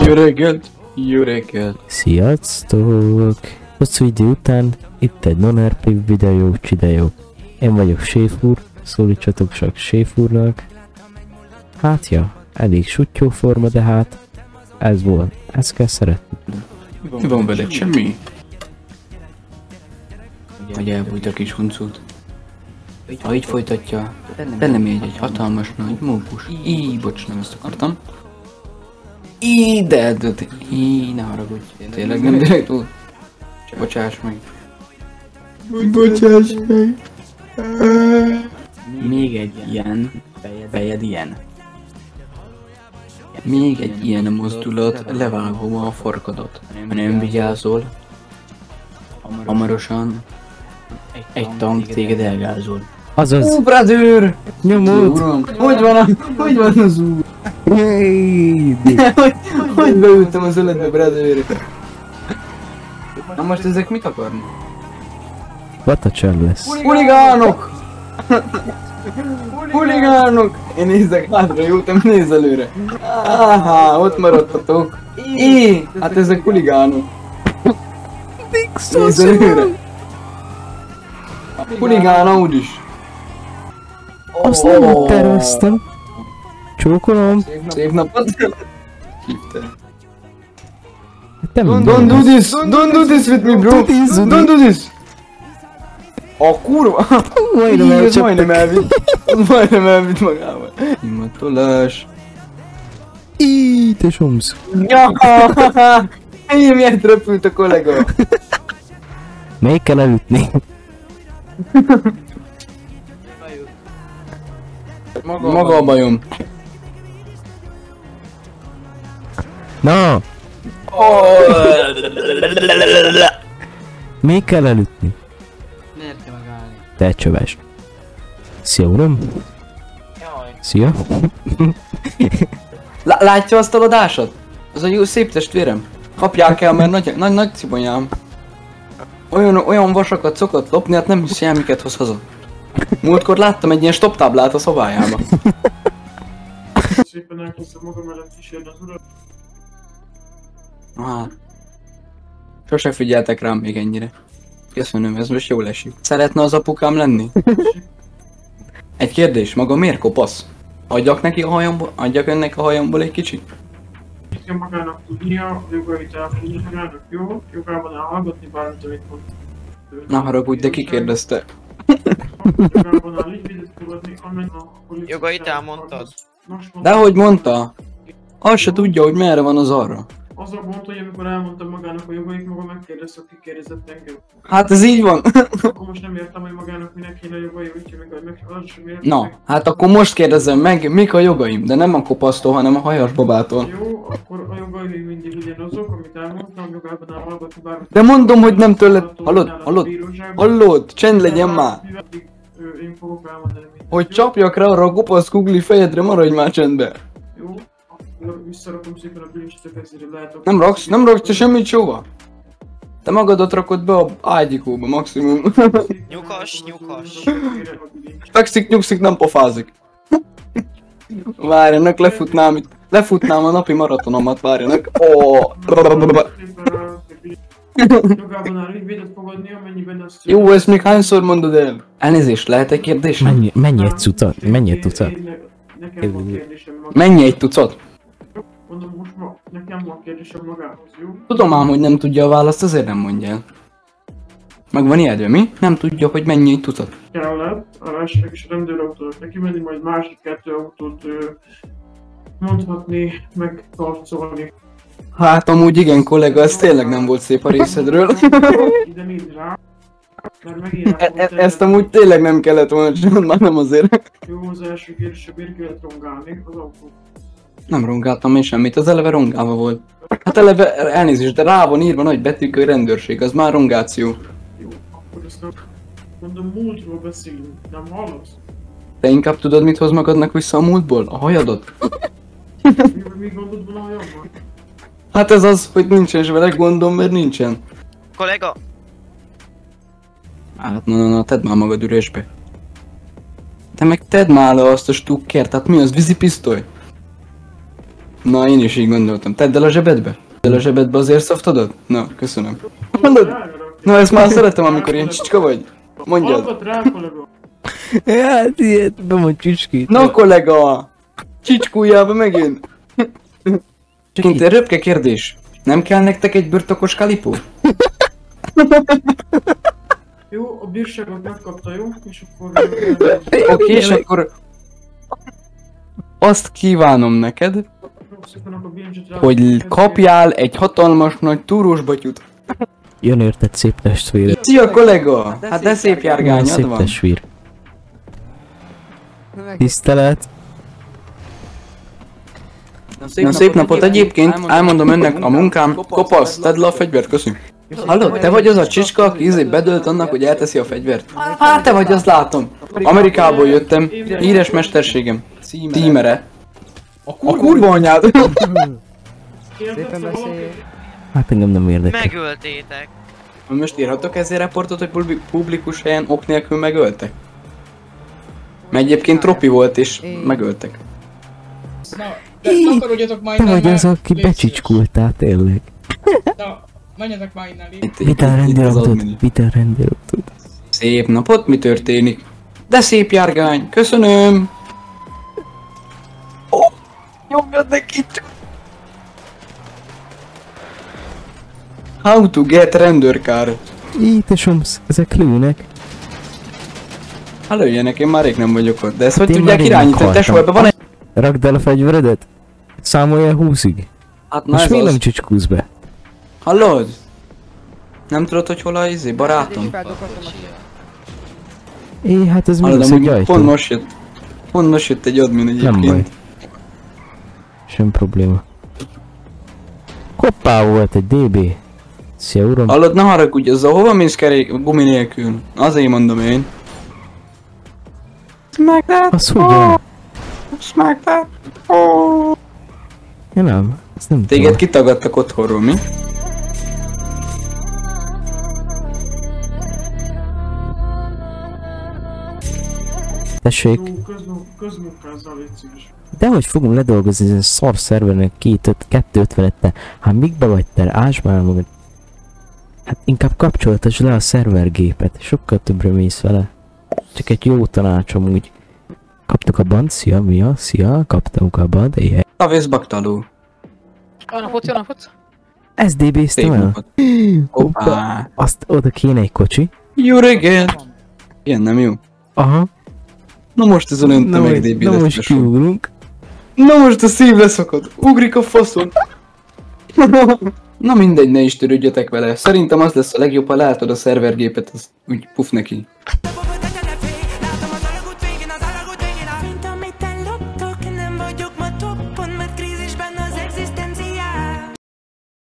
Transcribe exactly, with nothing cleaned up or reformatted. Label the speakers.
Speaker 1: Jó reggelt! Jó reggelt!
Speaker 2: Sziasztok! Hosszú idő után itt egy non-er pé videó, csideó. Én vagyok Séfúr, szólítsatok csak Séfúrnak. Hát ja, elég suttyó forma, de hát ez volt, ezt kell szeretni.
Speaker 1: Mi van veled? Semmi? Hogy elbújt a kis huncut. Ha így folytatja, bennem égy egy hatalmas nagy mókus. Íj, bocs, nem ezt akartam. Íj, de eldőlt. Íj, ne haragudj. Tényleg nem direkt úgy. Bocsáss meg. Bocsáss meg. Még egy ilyen, fejed ilyen. Még egy ilyen mozdulat levágom a farkadat. Ha nem vigyázol, hamarosan egy tank téged elgázol.
Speaker 2: Azaz!
Speaker 1: Ó, brother!
Speaker 2: Nyomod!
Speaker 1: Uram! Hogy van, a, hogy van az úr?
Speaker 2: Hey,
Speaker 1: hogy, hogy beültem az öletbe, brother? Na most ezek mit akarnak?
Speaker 2: What a csend lesz?
Speaker 1: Huligánok! Huligánok! Én nézzek hátra, jó? Te nézz előre. Áhá, ott maradtatok. Éj, hát ezek huligánok. Nézz előre. Huligán úgyis.
Speaker 2: Azt nem terveztem. Csókolom.
Speaker 1: Szép napot. Hívtál.
Speaker 2: Te
Speaker 1: Don't, don't do this! Don't do this with me, bro! Don't do this! A kurva!
Speaker 2: Majdnem
Speaker 1: Így, ez
Speaker 2: elcsaptak.
Speaker 1: majdnem elvitt. Az majdnem elvitt magával. Himatolás.
Speaker 2: Íj, te somsz.
Speaker 1: Jahahaha! Én miért repült a kollega?
Speaker 2: Még kell elütni.
Speaker 1: Maga, Maga a bajom.
Speaker 2: Na! Még kell elütni.
Speaker 1: Miért kell megállni?
Speaker 2: Te csöves. Szia uram.
Speaker 1: Jaj.
Speaker 2: Szia.
Speaker 1: Lá- látja azt a ladásat? Az a jó szép testvérem. Kapják el, mert nagy, nagy, nagy cibonyám. Olyan, olyan vasakat szokott lopni, hát nem hiszi el, miket hoz haza. Múltkor láttam egy ilyen stop táblát a szobájába.
Speaker 3: Szépen elkezdtem magam mellett kísérni az urat.
Speaker 1: Hát. Sose figyeltek rám még ennyire. Köszönöm, ez most jól esik. Szeretne az apukám lenni? Egy kérdés, maga miért kopasz? Adjak neki a hajamból, adjak önnek a hajamból egy kicsit?
Speaker 3: Kell magának tudnia, a jogait elfogadni magának, jó? Jogában elhallgatni bármit, amit mond.
Speaker 1: Na haragudj, de ki kérdezte?
Speaker 3: Jogában áll ügyvédet fogadni, amen a policia...
Speaker 4: Jogait elmondtad?
Speaker 1: Dehogy mondta? Azt se tudja, hogy merre van az arra.
Speaker 3: Azra mondta, hogy amikor elmondtam magának a jogait, maga megkérdezte, aki kérdezett engem.
Speaker 1: Hát ez így van.
Speaker 3: Akkor most nem értem, hogy magának minek kéne a jogai, úgyhogy meg, meg az sem értem.
Speaker 1: Na,
Speaker 3: meg.
Speaker 1: hát akkor most kérdezem meg, mik a jogaim, de nem a kopasztól, hanem a hajas babától.
Speaker 3: Jó, akkor a jogai még mindig ugyanazok, amit elmondtam, jogában elhallgatni bármit.
Speaker 1: De mondom, hogy nem tőled. Hallod? Hallod? Hallod? Csend legyen már!
Speaker 3: Én fogok elmondani mindent.
Speaker 1: Hogy csapjak rá arra a kopasz kugli fejedre, maradj már csendbe!
Speaker 3: Jó, akkor visszarakom szépen a bilincset a kezére, lehet akkor...
Speaker 1: Nem raksz, nem raksz te semmit sóva? Te magadat rakod be a ágyikóba maximum.
Speaker 4: Nyugas, nyugas.
Speaker 1: Fekszik, nyugszik, nem pofázik. Várjanak, lefutnám itt. Lefutnám a napi maratonomat, várjanak. Oh.
Speaker 3: Jogában áll ügyvédet fogadni, amennyiben azt...
Speaker 1: Jó, ezt még hányszor mondod el? Elnézést, lehet egy kérdés?
Speaker 2: Mennyi, mennyi egy cucat? Mennyi egy tucat?
Speaker 3: Nekem van kérdésem magához.
Speaker 1: Mennyi egy tucat?
Speaker 3: Mondom, most ma, nekem van kérdésem magához, jó?
Speaker 1: Tudom ám, hogy nem tudja a választ, azért nem mondja el. Meg van ijedve, mi? Nem tudja, hogy mennyi egy tucat.
Speaker 3: Kellett a esetleg is a rendőrautónak neki menni, majd másik kettő autót ö, mondhatni, megtarcolni.
Speaker 1: Hát amúgy igen, kollega, ez tényleg nem volt szép a részedről.
Speaker 3: Ide nézd rá, mert megint
Speaker 1: E- e- ezt amúgy tényleg nem kellett volna csinálni, már nem azért.
Speaker 3: Jó, az első kérdés, miért kellett rongálni az autó?
Speaker 1: Nem rongáltam én semmit, az eleve rongálva volt. Hát eleve, elnézést, de rá van írva nagy betűkkel rendőrség, az már rongáció.
Speaker 3: Jó, akkor ezt nem... Mondom, múltról beszélünk, nem hallasz?
Speaker 1: Te inkább tudod, mit hoz magadnak vissza a múltból? A hajadat?
Speaker 3: Mi, mi gondod van a hajamban?
Speaker 1: Hát ez az, hogy nincsen s vele gondom, mert nincsen.
Speaker 4: Kollega,
Speaker 1: Hát na na na, tedd már magad üresbe. Te meg tedd már le azt a stukkert, tehát mi az, vízipisztoly? Na, én is így gondoltam. Tedd el a zsebedbe. Tedd el a zsebedbe az airsoftodat? Na, köszönöm. Mondod? Na, ezt már szeretem, amikor ilyen csicska vagy. Mondjad.
Speaker 3: Hallgat rá, kollega.
Speaker 2: Hát ilyet, bemond csücskét.
Speaker 1: Na, kollega! Csicskújjál be megint. Kint egy röpke kérdés. Nem kell nektek egy birtokos kalipó?
Speaker 3: Jó, a bírságot megkapta, jó? És akkor...
Speaker 1: Oké, és akkor... Azt kívánom neked, hogy kapjál egy hatalmas nagy túrós batyut.
Speaker 2: Jön érted szép testvére.
Speaker 1: Szia, kollega! Hát de szép
Speaker 2: Milyen
Speaker 1: járgányod
Speaker 2: szép
Speaker 1: van.
Speaker 2: testvér. Tisztelet.
Speaker 1: Na, szép napot egyébként, elmondom önnek a munkám. Kopasz, tedd le a fegyvert, köszi. Hallod, te vagy az a csicska, aki izé bedölt annak, hogy elteszi a fegyvert? Hát te vagy, azt látom. Amerikából jöttem, híres mesterségem. Címere. A kurva anyád!
Speaker 3: Szépen beszélj.
Speaker 2: Hát engem nem érdekel.
Speaker 4: Megöltétek.
Speaker 1: Most írhatok ezért reportot, hogy publi- publikus helyen ok nélkül megöltek? Mert egyébként tropi volt és megöltek.
Speaker 5: Na, de takarodjatok már
Speaker 2: Te
Speaker 5: innen,
Speaker 2: vagy az,
Speaker 5: mert
Speaker 2: aki
Speaker 5: légy szíves.
Speaker 2: becsicskultál, tényleg.
Speaker 5: Na, menjetek már innen, légy.
Speaker 1: Itt,
Speaker 2: Vidd el
Speaker 1: itt, itt az
Speaker 2: rendőrautót,
Speaker 1: admin.
Speaker 2: vidd el rendőrautót.
Speaker 1: Szép napot, mi történik? De szép járgány, köszönöm! Ó, nyomjad neki csak! How to get rendőrkár?
Speaker 2: Így te somsz, ezek lőnek.
Speaker 1: Ha lőjenek, én már rég nem vagyok ott, de ezt hogy
Speaker 2: Én
Speaker 1: tudják
Speaker 2: már rég
Speaker 1: irányítani?
Speaker 2: meghaltam.
Speaker 1: Tesó, ebben van egy...
Speaker 2: Rakd el a fegyveredet. Számolj el húszig.
Speaker 1: Hát na
Speaker 2: Most
Speaker 1: ez
Speaker 2: miért nem
Speaker 1: az.
Speaker 2: csicskúsz be?
Speaker 1: Hallod? Nem tudod, hogy hol a izé, barátom?
Speaker 2: É, hát ez mi
Speaker 1: Hallod,
Speaker 2: lesz egy
Speaker 1: amúgy
Speaker 2: ajtó?
Speaker 1: pont most jött. Pont most jött egy admin egyébként.
Speaker 2: Nem baj. Sem probléma. Hoppá, volt egy dé bé. Szia uram.
Speaker 1: Hallod, ne haragudj, azzal hova mész kerék, gumi nélkül? Azért mondom én. Smack that!
Speaker 2: Az hogyan?
Speaker 1: Smack that! Oh.
Speaker 2: Ja nem, ezt nem
Speaker 1: Téged
Speaker 2: tudom.
Speaker 1: kitagadtak otthonról, mi?
Speaker 2: Tessék,
Speaker 3: Jó, közmunk, közmunkázzal légy szíves.
Speaker 2: dehogy fogom ledolgozni ezen szar szervernek két ötvenette. Hát mikbe vagy te? Ásd már magad. Hát inkább kapcsoltasd le a szervergépet, sokkal többre mész vele. Csak egy jó tanácsom úgy. Kaptuk a band, szia, mi a? Szia, kaptunk a band, éjjel.
Speaker 1: Tavész baktaló.
Speaker 6: Jó napot, jó napot!
Speaker 2: Ez dé bé-ztem
Speaker 1: Szép
Speaker 2: el?
Speaker 1: napot. Hoppá.
Speaker 2: Azt oda kéne egy kocsi.
Speaker 1: Jó reggelt! Ilyen nem jó.
Speaker 2: Aha.
Speaker 1: Na most ez a önte
Speaker 2: Na,
Speaker 1: meg
Speaker 2: majd-
Speaker 1: dé bé
Speaker 2: na
Speaker 1: lesz
Speaker 2: most
Speaker 1: tesó.
Speaker 2: kiugrunk.
Speaker 1: Na most a szív leszakad. Ugrik a faszon. Na mindegy, ne is törődjetek vele. Szerintem az lesz a legjobb, ha látod a szervergépet, az úgy puf neki.